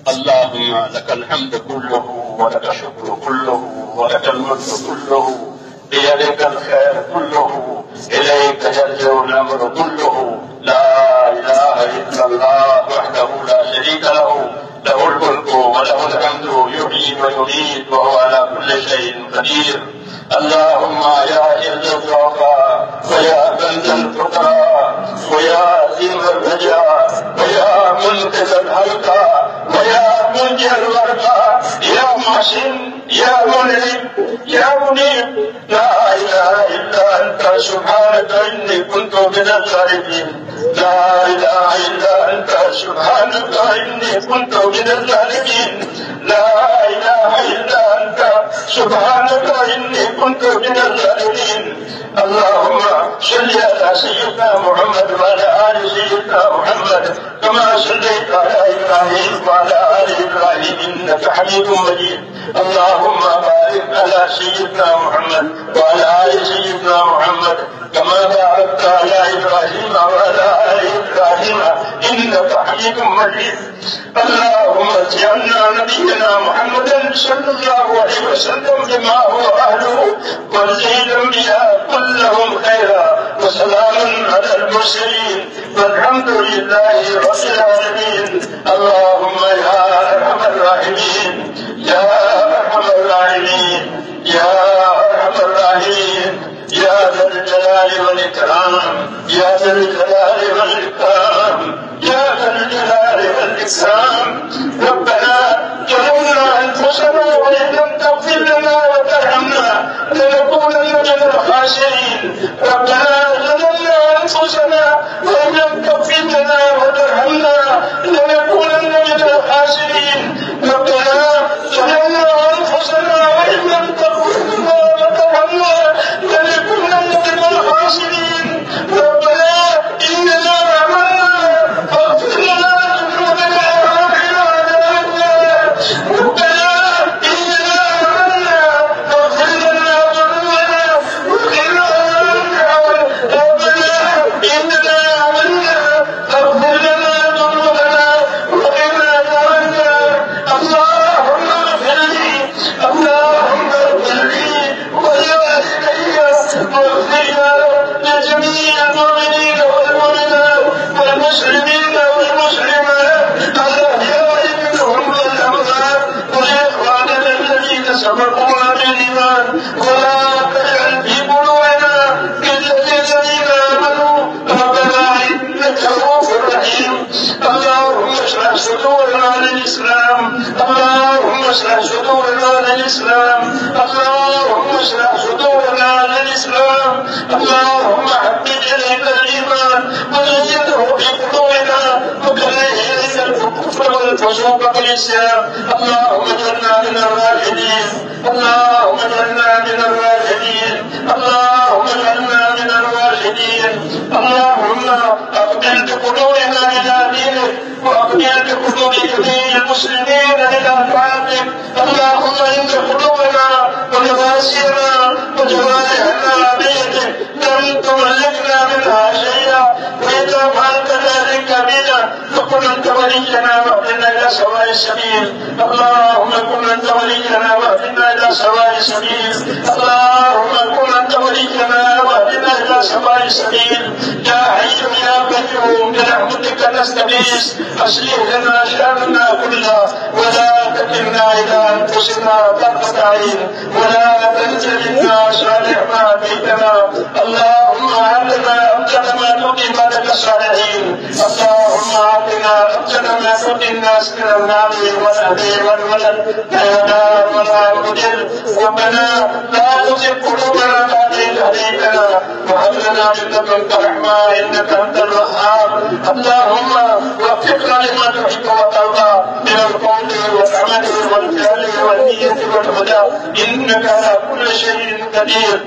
اللهم لك الحمد كله ولك الشكر كله ولك الملك كله، بيدك الخير كله، إليك يرجع الأمر كله، لا إله إلا الله وحده لا شريك له، له الملك وله الحمد يحيي ويميت وهو على كل شيء قدير. اللهم يا عز الضعفاء ويا بنت الفقراء ويا عظيم الرجاء ويا منقذ الهلكى ويا منجي الورقى يا محسن يا منعم يا منيب، لا اله الا انت سبحانك اني كنت من الظالمين، لا اله الا انت سبحانك اني كنت من الظالمين، لا اله الا انت سبحانك اني كنت من الظالمين. اللهم صل على سيدنا محمد وعلى ال سيدنا محمد كما صليت على ابراهيم وعلى ال ابراهيم انك حميد مجيد. اللهم بارك على سيدنا محمد وعلى ال سيدنا محمد كما باركت على ابراهيم وعلى ال ابراهيم انك حميد مجيد. اللهم اجعلنا نبينا محمدا صلى الله عليه وسلم بما هو اهله، وارزق الانبياء كلهم خيرا، وسلام على المرسلين والحمد لله رب العالمين. اللهم يا ارحم الراحمين يا ارحم الراحمين يا ارحم الراحمين يا ذا الجلال والاكرام يا ذا الجلال والاكرام يا ذا الجلال والاكرام. ربنا ظلمنا انفسنا وان لم تغفر لنا وترحمنا لنكونن من الخاسرين. ربنا ظلمنا انفسنا وان لم تغفر لنا وترحمنا لنكونن من الخاسرين. ربنا ظلمنا انفسنا وان لم تغفر لنا وترحمنا لنكونن من الخاسرين. ربنا اننا امنا فاغفر لنا ذنوبنا وقنا عذاب النار. ربنا اننا امنا فاغفر لنا ذنوبنا وقنا عذاب النار. ربنا اننا امنا فاغفر لنا ذنوبنا وقنا عذاب النار. اللهم اغفر لي اللهم اغفر لي ولوالدي واغفر لجميع المؤمنين والمؤمنات والمسلمين والمسلمات الاحياء منهم والاموات، ولاخواننا الذين سبقونا بالايمان، ولا تجعل في قلوبنا كالذين امنوا ربنا انك رؤوف رحيم. اللهم اشرح صدورنا للاسلام، اللهم اشرح صدورنا للاسلام، اللهم اشرح صدورنا للاسلام. اللهم حبب الينا الايمان وزينه في قلوبنا وكره الينا الكفر والفسوق والعصيان. اللهم اجعلنا من الراشدين، اللهم اجعلنا من الراشدين، اللهم اجعلنا من الراشدين. اللهم اقبل بقلوبنا الى دينك واقبل بقلوب جميع المسلمين الى طاعتك. اللهم ان قلوبنا ونواسينا وجوارحنا بيدك لن تملكنا منها شيئا، واذا فعلت ذلك بنا فكن انت ولينا واهدنا الى سواء السبيل. اللهم كن انت ولينا واهدنا الى سواء السبيل. اللهم كن انت ولينا واهدنا الى سواء السبيل. يا حي يا قيوم برحمتك نستغيث، اصلح لنا شاننا كله ولا تكلنا الى انفسنا طرفة عين، ولا تنزل منا صالح ما اتيتنا. اللهم اعطنا افضل ما تؤتي عبادك الصالحين. اللهم اعطنا افضل ما تؤتي الناس من المال والاهل والولد يا دار ولا مدر. ربنا لا تزغ قلوبنا بعد إذ هديتنا وهب لنا من لدنك رحمة انك انت الوهاب. اللهم وفقنا لما تحب وترضى من القول والعمل والفعل والنية والهدى انك على كل شيء قدير.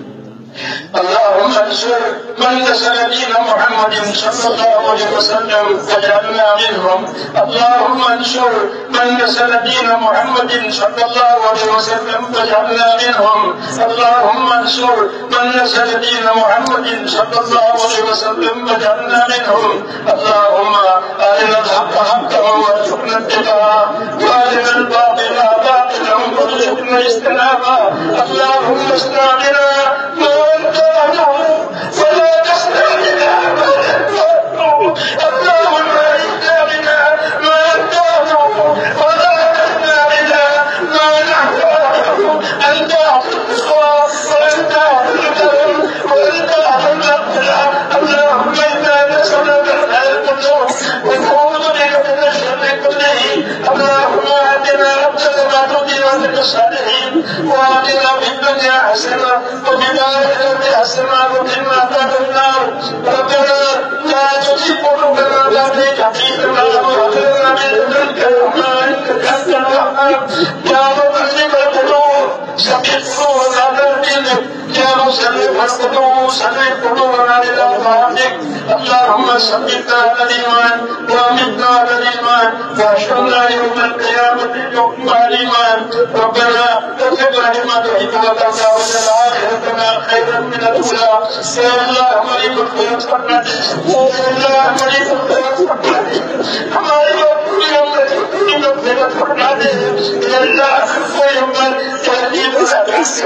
اللهم انصر من نصر دين محمد صلى الله عليه وسلم واجعلنا منهم. اللهم انصر من نصر دين محمد صلى الله عليه وسلم واجعلنا منهم. اللهم انصر من نصر دين محمد صلى الله عليه وسلم واجعلنا منهم. اللهم ارنا الحق حقا وارزقنا اتباعه وارنا الباطل باطلا وارزقنا اجتنابه اللهم اصنع بنا ما انت اهله ولا تصنع بنا ما انت اهله اللهم اجعلنا بنا ما انت اهله ولا تصنع بنا ما نحن اهله انت اهل الاخلاص وانت اهل الكرم وانت اهل المغفره اللهم انا نسالك الخير كله ونعوذ بك من الشر كله اللهم اتنا افضل ما تؤتي وزك الصالحين واتنا في الدنيا حسنه وفي الاخره حسنه وقنا عذاب النار ربنا لا تزغ قلوبنا بعد إذ هديتنا وهب لنا من لدنك رحمه انك انت الوهاب يا مقلب القلوب ثبت قلوبنا على دينك يا مسلم القلوب سلم قلوبنا الى طاعتك اللهم ثبتنا على الايمان وامتنا على الايمان واحشرنا يوم القيامه مع الايمان ربنا اغفر لنا تحب وترضى وجعل اخرتنا خيرا من الاولى يا الله ملك الخير فرنا يا الله ملك الخير فرنا ہماری پوری امت پوری مغفرت فرما دے یا اللہ کوئی امت تہذیب سے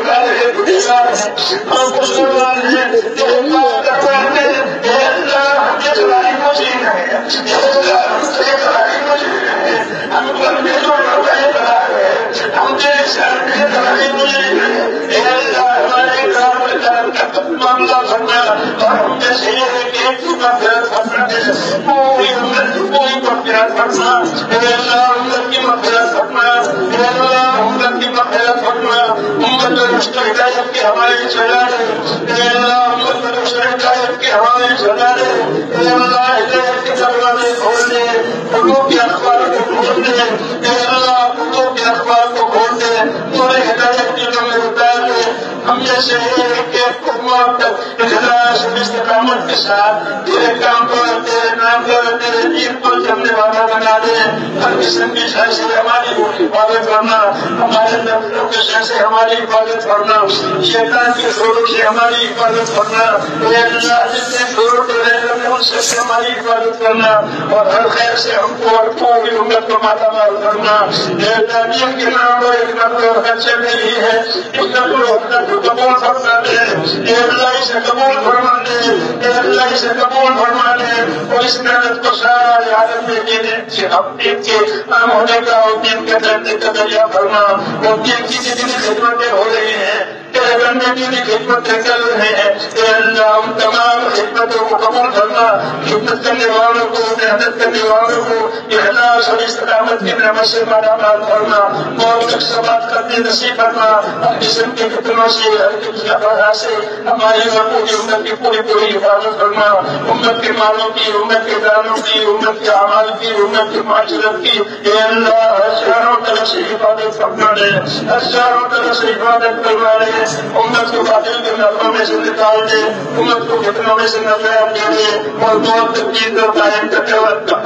ہم مسلمان ہیں اللہ کروانے یا اللہ ہم جلوائی مجھے ہے یا اللہ ہم جلوائی مجھے ہے ہم پر بیدور رکھے بڑا ہے ہم جیسے جلوائی مجھے ہے یا اللہ ہمارے کام کرم کا معاملہ کرنا اور ہم جیسے یہ ہے کہ ایک مغفرت فرما دے پوری امت کوئی مغفرت فرما اے اللہ امت کی مغفرت فرما اے اللہ امت کی مغفرت فرما امت رشد ہدایت کے ہمارے چلا رہے اے اللہ امت رشد ہدایت کے ہمارے چلا رہے اے اللہ ہدایت کے دروازے کھول دے قلوب کے اخبار کو کھول دے اے اللہ قلوب کے اخبار کو کھول دے تمہیں ہدایت کی میں اتار دے ہم جیسے ایک قوم تک اخلاص استقامت کے ساتھ تیرے کام پر تیرے نام پر تیرے دین پر چلنے والا بنا دے ہر قسم کی شر سے ہماری حفاظت کرنا ہمارے دفتروں کے شر سے ہماری حفاظت کرنا شیطان کے شوروں سے ہماری حفاظت کرنا اے اللہ جتنے شوروں کے رہ کرنے ان سے ہماری حفاظت کرنا اور ہر خیر سے ہم کو اور پوری امت کو مالا مال کرنا اے اللہ دین کے نام پر ایک نقل اور خرچے نہیں ہے ایک نقل اور قبول فرما دے اے اللہ اسے قبول فرما دے اے اللہ اسے قبول فرما دے اور اس محنت کو سارے عالم میں دینے سے ہم دین کے عام ہونے کا اور دین کے درجے کا ذریعہ فرما اور دین کی جتنی خدمتیں ہو رہی ہیں تیرے بندے کی خدمتیں کر رہے ہیں اے اللہ ہم تمام خدمتوں کو قبول کرنا خدمت کرنے والوں کو محنت کرنے والوں کو اخلاص اور استقامت کی نعمت سے مالا مال فرما اور سماعت کرنے نصیب فرما ہر قسم کے فتنوں سے ہر قسم کی افراد سے ہماری اور پوری امت کی پوری حفاظت فرما امت کے مالوں کی امت کے دانوں کی امت کے اعمال کی امت کی معاشرت کی اے اللہ ہر چاروں طرف سے حفاظت فرما دے ہر چاروں طرف سے حفاظت کروا دے امت کو باطل کے نظروں میں سے نکال دے امت کو فتنوں میں سے نجات دے دے اور بہت تبدیل اور قائم کرنے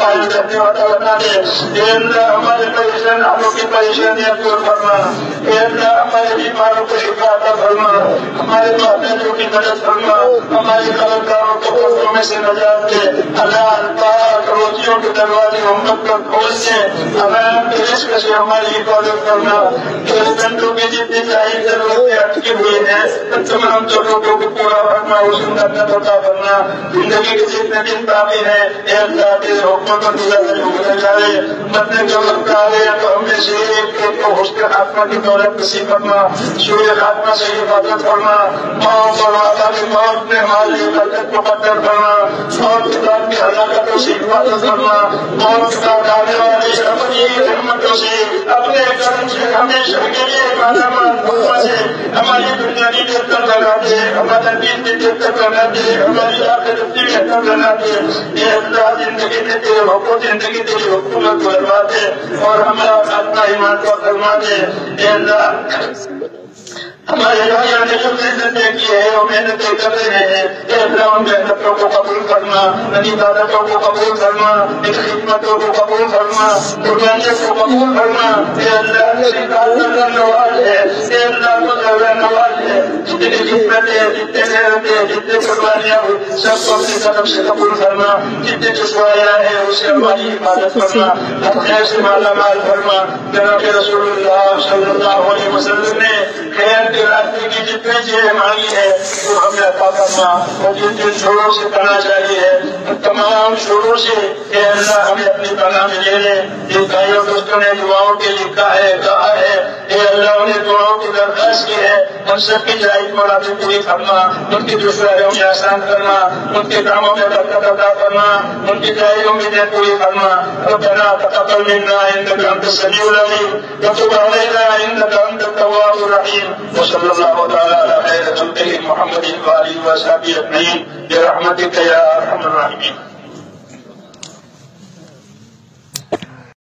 والا بنا دے اے اللہ ہمارے پریشان حالوں کی پریشانیاں دور فرما اے اللہ ہمارے بیماروں کو شفا عطا فرما ہمارے محتاجوں کی مدد فرما ہمارے قلمکاروں کو قبروں میں سے نجات دے حلال پاک روزیوں کے دروازے امت کو کھول دے حرام کے رزق سے ہماری حفاظت کرنا تیرے بندوں کی جتنی چاہیے ضرورتیں اٹکی ہوئی ہیں تمام ضرورتوں کو پورا کرنا حسن کرنا عطا کرنا زندگی کے جتنے دن باقی ہیں اے اللہ تیرے حکموں کو گزر جائے مرنے کا وقت آ گیا تو ہم میں سے ایک کو حسن خاتمہ کی دولت نصیب کرنا سوئے خاتمہ سے حفاظت کرنا موت اور عذاب موت میں ہماری حفاظت کو قدر کرنا موت کے بعد کی ہلاکتوں سے حفاظت کرنا موت کے بعد آنے والی اپنی رحمتوں سے اپنے کرم سے ہمیشہ کے لیے مالا مال فرما دے ہماری دنیا کی بہتر بنا دے ہمارا دین بھی بہتر بنا دے ہماری آخرت بھی بہتر بنا دے یہ اللہ زندگی میں تیرے حکم زندگی تیری حکومت بنوا دے اور ہمارا خاتمہ ایمان کو فرما دے اے اللہ ہمارے بھائیوں نے جو محنتیں کی ہے وہ محنتیں کر رہے ہیں، اے اللہ ان محنتوں کو قبول فرما، ان عبادتوں کو قبول فرما، ان خدمتوں کو قبول فرما، قربانیوں کو قبول فرما۔ اے اللہ تیری عبادت کرنے والے ہیں، اے اللہ مدعو نواز ہے، جتنی خدمتیں، جتنے محنتیں، جتنے قربانیاں سب کو اپنی طرف سے قبول فرما، جتنے جسوائیاں ہیں اسے ہماری حفاظت فرما، ہر خیر سے مالا مال فرما۔ جناب رسول اللہ صلی اللہ علیہ وسلم نے خیر کے راستے کی جتنی چیزیں مانگی ہے وہ ہمیں عطا فرما، اور جن جن شوروں سے پناہ چاہیے ہے تمام شوروں سے اے اللہ ہمیں اپنی پناہ میں لے لے۔ جن بھائیوں دوستوں نے دعاؤں کے لیے کہا ہے اے اللہ انہیں دعاؤں کی درخواست کی ہے، ہم سب کی جائز مراد پوری فرما، ان کی دشواریوں میں آسان فرما، ان کے کاموں میں برکت عطا فرما، ان کی جائز امیدیں پوری فرما۔ ربنا تقبل منا انك انت السميع العليم وتب علينا انك انت التواب الرحيم، وصلى الله تعالى على خير خلقه محمد وآله وصحبه أجمعين برحمتك يا أرحم الراحمين۔